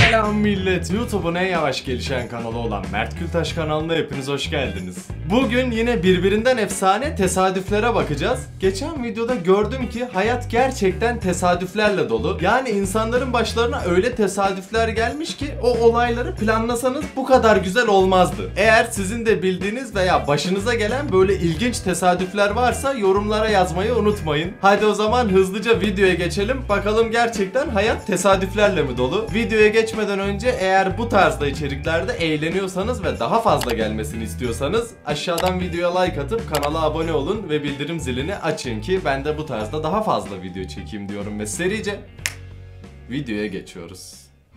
Selam millet, YouTube'un en yavaş gelişen kanalı olan Mert Kültaş kanalına hepiniz hoş geldiniz. Bugün yine birbirinden efsane tesadüflere bakacağız. Geçen videoda gördüm ki hayat gerçekten tesadüflerle dolu. Yani insanların başlarına öyle tesadüfler gelmiş ki o olayları planlasanız bu kadar güzel olmazdı. Eğer sizin de bildiğiniz veya başınıza gelen böyle ilginç tesadüfler varsa yorumlara yazmayı unutmayın. Hadi o zaman hızlıca videoya geçelim. Bakalım gerçekten hayat tesadüflerle mi dolu? Videoya geçmeden önce eğer bu tarzda içeriklerde eğleniyorsanız ve daha fazla gelmesini istiyorsanız aşağıdan videoya like atıp kanala abone olun ve bildirim zilini açın ki ben de bu tarzda daha fazla video çekeyim diyorum ve serice videoya geçiyoruz.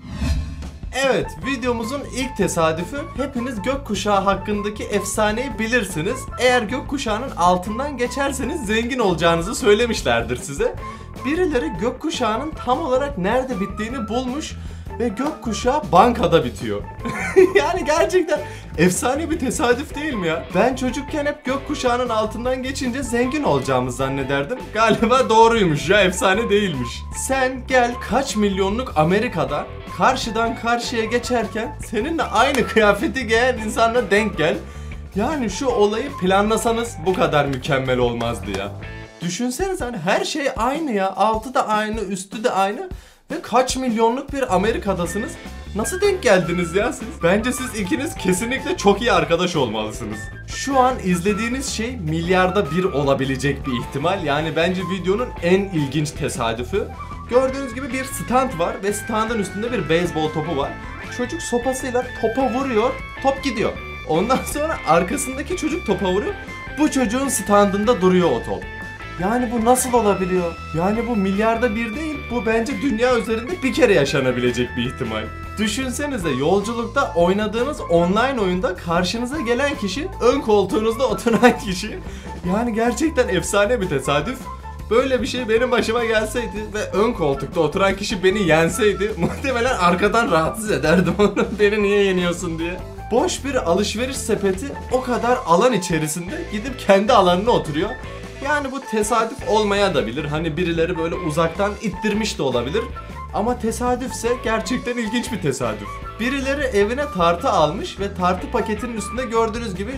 Evet, videomuzun ilk tesadüfü, hepiniz gökkuşağı hakkındaki efsaneyi bilirsiniz. Eğer gökkuşağının altından geçerseniz zengin olacağınızı söylemişlerdir size. Birileri gökkuşağının tam olarak nerede bittiğini bulmuş ve gökkuşağı bankada bitiyor. Yani gerçekten efsane bir tesadüf değil mi ya? Ben çocukken hep gökkuşağının altından geçince zengin olacağımı zannederdim. Galiba doğruymuş ya, efsane değilmiş. Sen gel kaç milyonluk Amerika'da karşıdan karşıya geçerken seninle aynı kıyafeti giyen insanla denk gel. Yani şu olayı planlasanız bu kadar mükemmel olmazdı ya. Düşünsenize, hani her şey aynı ya. Altı da aynı, üstü de aynı. Ve kaç milyonluk bir Amerika'dasınız. Nasıl denk geldiniz ya siz? Bence siz ikiniz kesinlikle çok iyi arkadaş olmalısınız. Şu an izlediğiniz şey milyarda bir olabilecek bir ihtimal. Yani bence videonun en ilginç tesadüfü. Gördüğünüz gibi bir stand var ve standın üstünde bir beyzbol topu var. Çocuk sopasıyla topa vuruyor, top gidiyor. Ondan sonra arkasındaki çocuk topa vuruyor. Bu çocuğun standında duruyor o top. Yani bu nasıl olabiliyor? Yani bu milyarda bir değil, bu bence dünya üzerinde bir kere yaşanabilecek bir ihtimal. Düşünsenize, yolculukta oynadığınız online oyunda karşınıza gelen kişi ön koltuğunuzda oturan kişi. Yani gerçekten efsane bir tesadüf. Böyle bir şey benim başıma gelseydi ve ön koltukta oturan kişi beni yenseydi muhtemelen arkadan rahatsız ederdim onu, beni niye yeniyorsun diye. Boş bir alışveriş sepeti o kadar alan içerisinde gidip kendi alanına oturuyor. Yani bu tesadüf olmaya da bilir. Hani birileri böyle uzaktan ittirmiş de olabilir. Ama tesadüfse gerçekten ilginç bir tesadüf. Birileri evine tartı almış ve tartı paketinin üstünde gördüğünüz gibi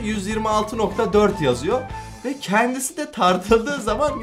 126.4 yazıyor. Ve kendisi de tartıldığı zaman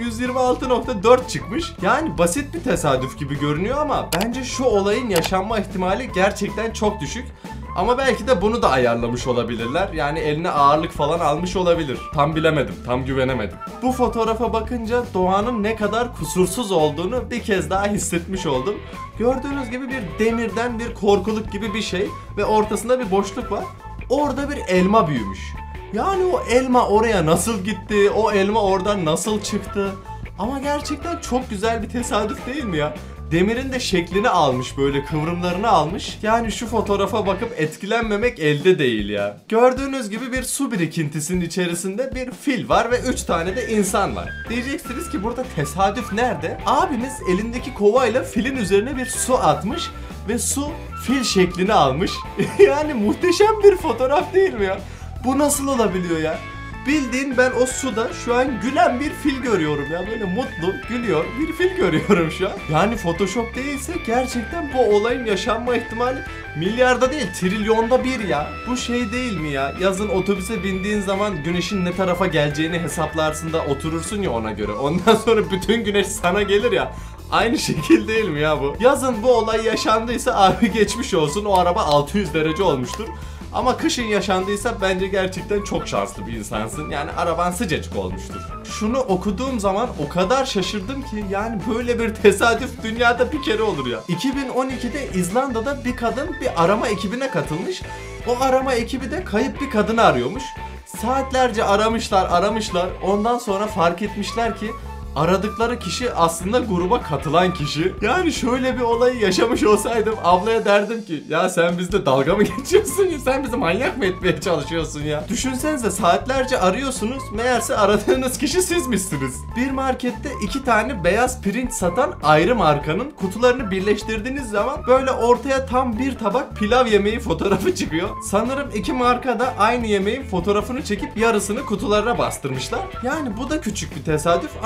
126.4 çıkmış. Yani basit bir tesadüf gibi görünüyor ama bence şu olayın yaşanma ihtimali gerçekten çok düşük. Ama belki de bunu da ayarlamış olabilirler. Yani eline ağırlık falan almış olabilir. Tam bilemedim, tam güvenemedim. Bu fotoğrafa bakınca doğanın ne kadar kusursuz olduğunu bir kez daha hissetmiş oldum. Gördüğünüz gibi bir demirden bir korkuluk gibi bir şey ve ortasında bir boşluk var. Orada bir elma büyümüş. Yani o elma oraya nasıl gitti, o elma oradan nasıl çıktı? Ama gerçekten çok güzel bir tesadüf değil mi ya? Demirin de şeklini almış, böyle kıvrımlarını almış. Yani şu fotoğrafa bakıp etkilenmemek elde değil ya. Gördüğünüz gibi bir su birikintisinin içerisinde bir fil var ve 3 tane de insan var. Diyeceksiniz ki burada tesadüf nerede? Abimiz elindeki kovayla filin üzerine bir su atmış ve su fil şeklini almış. Yani muhteşem bir fotoğraf değil mi ya? Bu nasıl olabiliyor ya? Bildiğin ben o suda şu an gülen bir fil görüyorum ya. Böyle mutlu, gülüyor bir fil görüyorum şu an. Yani Photoshop değilse gerçekten bu olayın yaşanma ihtimali milyarda değil, trilyonda bir ya. Bu şey değil mi ya? Yazın otobüse bindiğin zaman güneşin ne tarafa geleceğini hesaplarsın da oturursun ya ona göre. Ondan sonra bütün güneş sana gelir ya. Aynı şekil değil mi ya bu? Yazın bu olay yaşandıysa abi geçmiş olsun, o araba 600 derece olmuştur. Ama kışın yaşandıysa bence gerçekten çok şanslı bir insansın. Yani araban sıcacık olmuştur. Şunu okuduğum zaman o kadar şaşırdım ki, yani böyle bir tesadüf dünyada bir kere olur ya. 2012'de İzlanda'da bir kadın bir arama ekibine katılmış. O arama ekibi de kayıp bir kadını arıyormuş. Saatlerce aramışlar. Ondan sonra fark etmişler ki aradıkları kişi aslında gruba katılan kişi. Yani şöyle bir olayı yaşamış olsaydım ablaya derdim ki ya sen bizle dalga mı geçiyorsun ya, sen bizi manyak mı etmeye çalışıyorsun ya. Düşünsenize, saatlerce arıyorsunuz, meğerse aradığınız kişi sizmişsiniz. Bir markette 2 tane beyaz pirinç satan ayrı markanın kutularını birleştirdiğiniz zaman böyle ortaya tam bir tabak pilav yemeği fotoğrafı çıkıyor. Sanırım 2 marka da aynı yemeğin fotoğrafını çekip yarısını kutularına bastırmışlar. Yani bu da küçük bir tesadüf ama böyle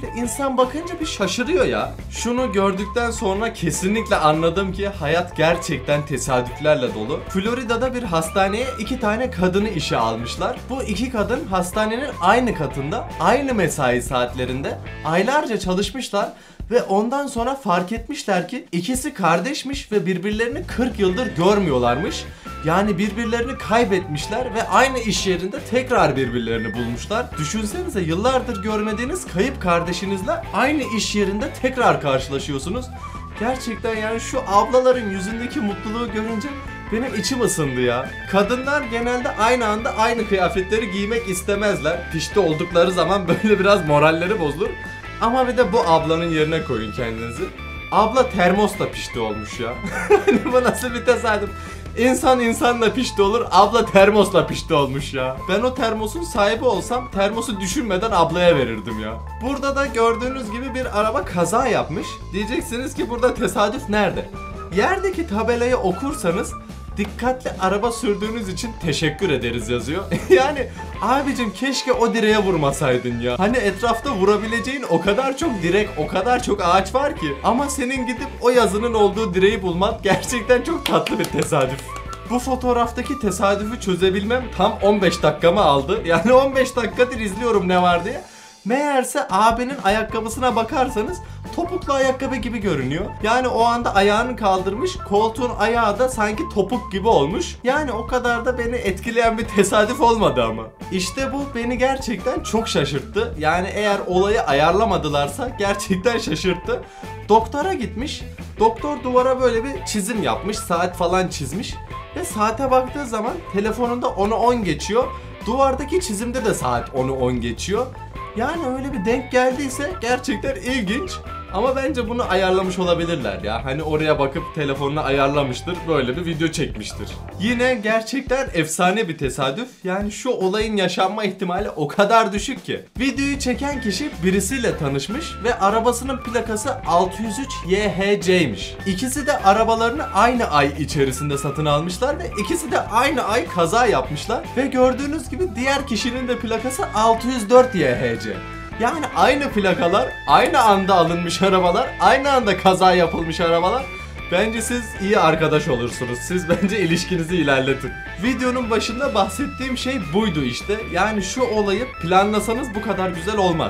böyle insan bakınca bir şaşırıyor ya. Şunu gördükten sonra kesinlikle anladım ki hayat gerçekten tesadüflerle dolu. Florida'da bir hastaneye 2 tane kadını işe almışlar. Bu 2 kadın hastanenin aynı katında, aynı mesai saatlerinde aylarca çalışmışlar. Ve ondan sonra fark etmişler ki ikisi kardeşmiş ve birbirlerini 40 yıldır görmüyorlarmış. Yani birbirlerini kaybetmişler ve aynı iş yerinde tekrar birbirlerini bulmuşlar. Düşünsenize, yıllardır görmediğiniz kayıp kardeşinizle aynı iş yerinde tekrar karşılaşıyorsunuz. Gerçekten yani şu ablaların yüzündeki mutluluğu görünce benim içim ısındı ya. Kadınlar genelde aynı anda aynı kıyafetleri giymek istemezler. Pişti oldukları zaman böyle biraz moralleri bozulur. Ama bir de bu ablanın yerine koyun kendinizi. Abla termosla pişti olmuş ya. Bu nasıl bir tesadüf? İnsan insanla pişti olur, abla termosla pişti olmuş ya. Ben o termosun sahibi olsam termosu düşünmeden ablaya verirdim ya. Burada da gördüğünüz gibi bir araba kaza yapmış. Diyeceksiniz ki burada tesadüf nerede? Yerdeki tabelayı okursanız dikkatli araba sürdüğünüz için teşekkür ederiz yazıyor. Yani abicim keşke o direğe vurmasaydın ya. Hani etrafta vurabileceğin o kadar çok direk, o kadar çok ağaç var ki. Ama senin gidip o yazının olduğu direği bulman gerçekten çok tatlı bir tesadüf. Bu fotoğraftaki tesadüfü çözebilmem tam 15 dakikamı aldı. Yani 15 dakikadır izliyorum ne var diye. Meğerse abinin ayakkabısına bakarsanız topuklu ayakkabı gibi görünüyor. Yani o anda ayağını kaldırmış, koltuğun ayağı da sanki topuk gibi olmuş. Yani o kadar da beni etkileyen bir tesadüf olmadı ama. İşte bu beni gerçekten çok şaşırttı. Yani eğer olayı ayarlamadılarsa gerçekten şaşırttı. Doktora gitmiş. Doktor duvara böyle bir çizim yapmış, saat falan çizmiş. Ve saate baktığı zaman telefonunda 10'u 10 geçiyor. Duvardaki çizimde de saat 10'u 10 geçiyor. Yani öyle bir denk geldiyse gerçekten ilginç. Ama bence bunu ayarlamış olabilirler ya. Hani oraya bakıp telefonunu ayarlamıştır, böyle bir video çekmiştir. Yine gerçekten efsane bir tesadüf. Yani şu olayın yaşanma ihtimali o kadar düşük ki. Videoyu çeken kişi birisiyle tanışmış ve arabasının plakası 603 YHC'ymiş. İkisi de arabalarını aynı ay içerisinde satın almışlar ve ikisi de aynı ay kaza yapmışlar. Ve gördüğünüz gibi diğer kişinin de plakası 604 YHC. Yani aynı plakalar, aynı anda alınmış arabalar, aynı anda kaza yapılmış arabalar. Bence siz iyi arkadaş olursunuz. Siz bence ilişkinizi ilerletin. Videonun başında bahsettiğim şey buydu işte. Yani şu olayı planlasanız bu kadar güzel olmaz.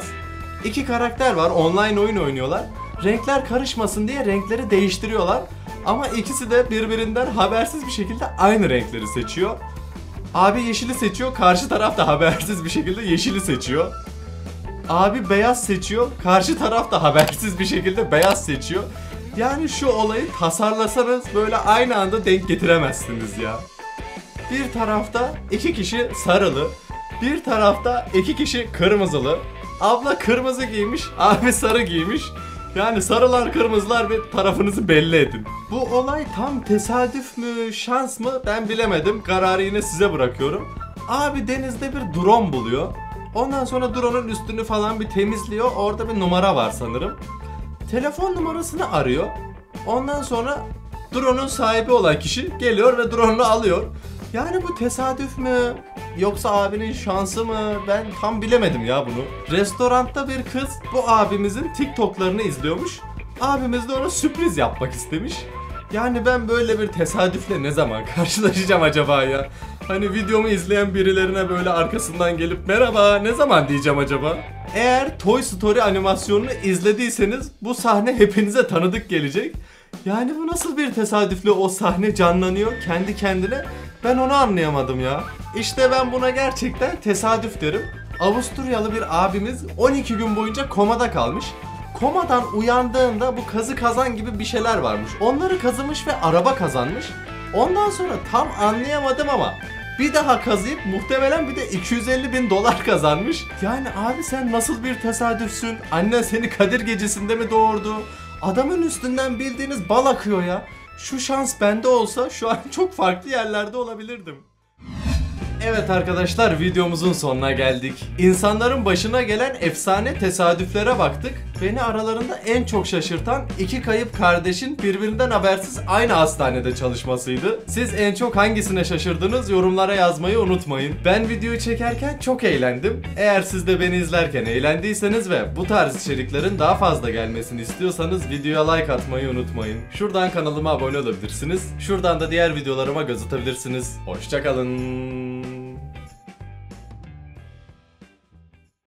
2 karakter var, online oyun oynuyorlar. Renkler karışmasın diye renkleri değiştiriyorlar. Ama ikisi de birbirinden habersiz bir şekilde aynı renkleri seçiyor. Abi yeşili seçiyor, karşı taraf da habersiz bir şekilde yeşili seçiyor. Abi beyaz seçiyor, karşı taraf da habersiz bir şekilde beyaz seçiyor. Yani şu olayı tasarlasanız böyle aynı anda denk getiremezsiniz ya. Bir tarafta 2 kişi sarılı, bir tarafta 2 kişi kırmızılı. Abla kırmızı giymiş, abi sarı giymiş. Yani sarılar kırmızılar bir tarafınızı belli edin. Bu olay tam tesadüf mü, şans mı ben bilemedim. Kararı yine size bırakıyorum. Abi denizde bir drone buluyor. Ondan sonra drone'un üstünü falan bir temizliyor. Orada bir numara var sanırım. Telefon numarasını arıyor. Ondan sonra drone'un sahibi olan kişi geliyor ve drone'unu alıyor. Yani bu tesadüf mü? Yoksa abinin şansı mı? Ben tam bilemedim ya bunu. Restoranda bir kız bu abimizin TikTok'larını izliyormuş. Abimiz de ona sürpriz yapmak istemiş. Yani ben böyle bir tesadüfle ne zaman karşılaşacağım acaba ya? Hani videomu izleyen birilerine böyle arkasından gelip merhaba ne zaman diyeceğim acaba? Eğer Toy Story animasyonunu izlediyseniz bu sahne hepinize tanıdık gelecek. Yani bu nasıl bir tesadüfle o sahne canlanıyor kendi kendine? Ben onu anlayamadım ya. İşte ben buna gerçekten tesadüf derim. Avusturyalı bir abimiz 12 gün boyunca komada kalmış. Komadan uyandığında bu kazı kazan gibi bir şeyler varmış. Onları kazımış ve araba kazanmış. Ondan sonra tam anlayamadım ama bir daha kazıyıp muhtemelen bir de 250.000 dolar kazanmış. Yani abi sen nasıl bir tesadüfsün? Annen seni Kadir Gecesi'nde mi doğurdu? Adamın üstünden bildiğiniz bal akıyor ya. Şu şans bende olsa şu an çok farklı yerlerde olabilirdim. Evet arkadaşlar, videomuzun sonuna geldik. İnsanların başına gelen efsane tesadüflere baktık. Beni aralarında en çok şaşırtan iki kayıp kardeşin birbirinden habersiz aynı hastanede çalışmasıydı. Siz en çok hangisine şaşırdınız? Yorumlara yazmayı unutmayın. Ben videoyu çekerken çok eğlendim. Eğer siz de beni izlerken eğlendiyseniz ve bu tarz içeriklerin daha fazla gelmesini istiyorsanız videoya like atmayı unutmayın. Şuradan kanalıma abone olabilirsiniz. Şuradan da diğer videolarıma göz atabilirsiniz. Hoşça kalın.